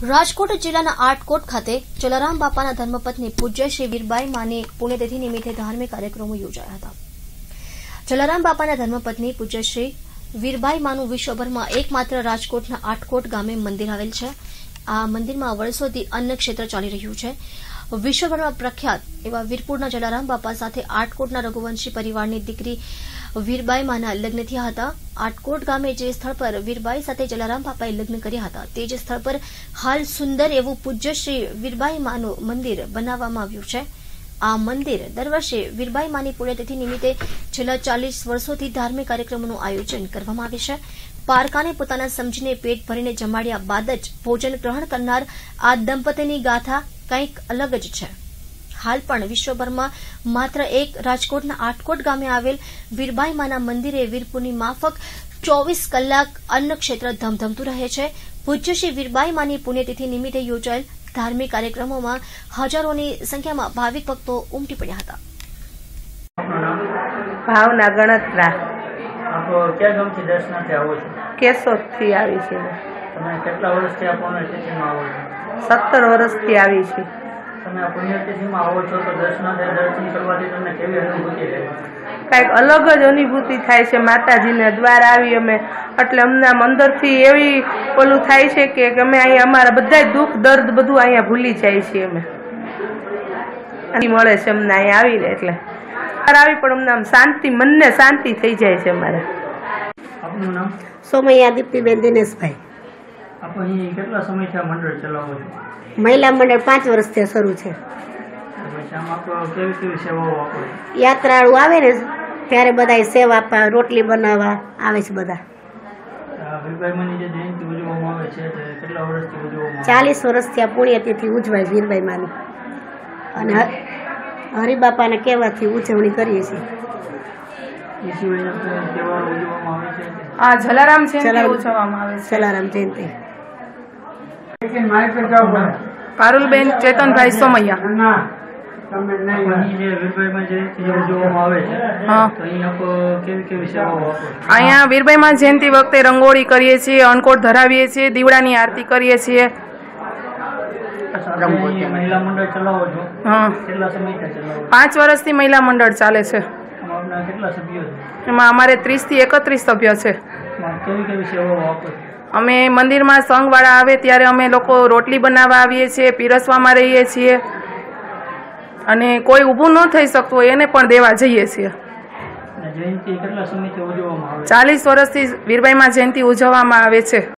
રાજકોટ જિલ્લાના આટકોટ ખાતે જલારામ બાપાના ધર્મપત્ની પૂજ્ય શ્રી વીરબાઈ માની પુણ્યતિથિ નિમિત્તે ધાર્મિક કાર્યક્રમો યોજાયા હતા। જલારામ બાપાના ધર્મપત્ની પૂજ્ય શ્રી વીરબાઈ માનું વિશ્વભરમાં એકમાત્ર રાજકોટના આટકોટ ગામે મંદિર આવેલ છે। આ મંદિરમાં વર્ષોથી અન્ન ક્ષેત્ર ચાલી રહ્યું છે। વિશ્વભરમાં પ્રખ્યાત એવા વીરપુરના જલારામ બાપા સાથે આટકોટના રઘુવંશી પરિવારની દીકરી વીરબાઈ માના લગ્ન થયા હતા। આટકોટ ગામે જે સ્થળ પર વીરબાઈ સાથે જલારામ બાપાએ લગ્ન કર્યા હતા તે જ સ્થળ પર હાલ સુંદર એવું પૂજ્ય શ્રી વીરબાઈ માનું મંદિર બનાવવામાં આવ્યું છે। આ મંદિર દર વર્ષે વીરબાઈ માની પુણ્યતિથિ નિમિત્તે છેલ્લા 40 વર્ષોથી ધાર્મિક કાર્યક્રમોનું આયોજન કરવામાં આવે છે। પારકાને પોતાના સમજીને પેટ ભરીને જમાડ્યા બાદ જ ભોજન ગ્રહણ કરનાર આ દંપતીની ગાથા કંઈક અલગ જ છે। હાલ પણ વિશ્વભરમાં માત્ર એક રાજકોટના આટકોટ ગામે આવેલ વીરબાઈ માના મંદિરે વીરપુરની માફક 24 કલાક અન્ન ક્ષેત્ર ધમધમતું રહે છે। પૂજ્ય શ્રી વીરબાઈ માની પુણ્યતિથિ નિમિત્તે યોજાયેલ ધાર્મિક કાર્યક્રમોમાં હજારોની સંખ્યામાં ભાવિક ભક્તો ઉમટી પડ્યા હતા। ભાવના ગણતરા આપ ક્યાં ગામથી દર્શનાર્થે આવો છો? કેશોદથી આવી છે। તમે કેટલા વર્ષથી આ પુણ્યતિથિમાં આવો છો? 17 વર્ષથી આવી છે। તમે આ પુણ્યતિથિમાં આવો છો તો દર્શનાર્થે દર્શન કરવાથી તમને કેવી અનુભૂતિ રહે? કંઈક અલગ જ અનુભૂતિ થાય છે। માતાજીને દ્વાર આવી અમે એટલે અમને આમ અંદરથી એવી ઓલું થાય છે કે અમે અહીંયા અમારા બધા દુઃખ દર્દ બધું અહીંયા ભૂલી જાય છીએ અમે મળે છે અમને અહીંયા આવીને એટલે આવી પણ અમને આમ શાંતિ મનને શાંતિ થઈ જાય છે અમારે। આપનું નામ? સોમૈયા દીપ્તિબેન દિનેશભાઈ। આપ અહીં કેટલા સમયથી આ મંડળ ચલાવો છો? મહિલા મંડળ 5 વર્ષથી શરૂ છે। પછી આમ આપ કેવી કેવી સેવાઓ આપો છો? યાત્રાળુ આવે ને ત્યારે બધા સેવા આપવા રોટલી બનાવવા આવે છે બધા। વીરબાઈ માની જે જયંતિ ઉજવવામાં આવે છે તે કેટલા વર્ષથી ઉજવવામાં 40 વર્ષથી આ પુણ્યતિથિ ઉજવાય છે વીરબાઈ માની અને હરિબાપાને કહેવાથી ઉજવણી કરીએ છીએ। એ સિવાયના તહેવારો ઉજવવામાં આવે છે? આ જલારામ જયંતિ ઉજવવામાં આવે છે। જલારામ જયંતિ। પારુલબેન ચેતનભાઈ સોમૈયા। અહીં જે વીરબાઈમાં જયંતિ ઉજવવામાં આવે છે તો અહીં આપ કેવી કેવી સેવાઓ આપો છો? અહીંયા વીરબાઈમાં જયંતિ વખતે રંગોળી કરીએ છીએ, અણકોટ ધરાવીએ છીએ, દીવડાની આરતી કરીએ છીએ। મહિલા મંડળ ચલાવો છો? હા, કેટલા સમયથી ચલાવો છો? 5 વર્ષથી મહિલા મંડળ ચાલે છે। આપના કેટલા સભ્યો છે? એમાં અમારે 30 થી 31 સભ્ય છે। કેવી કેવી સેવાઓ આપો છો? અમે મંદિરમાં સંઘવાળા આવે ત્યારે અમે લોકો રોટલી બનાવવા આવીએ છીએ, પીરસવામાં રહીએ છીએ અને કોઈ ઊભું ન થઈ શકતું હોય એને પણ દેવા જઈએ છીએ। જયંતિ કેટલા સમયથી ઉજવવામાં આવે? 40 વર્ષથી વીરબાઈમાં જયંતિ ઉજવવામાં આવે છે।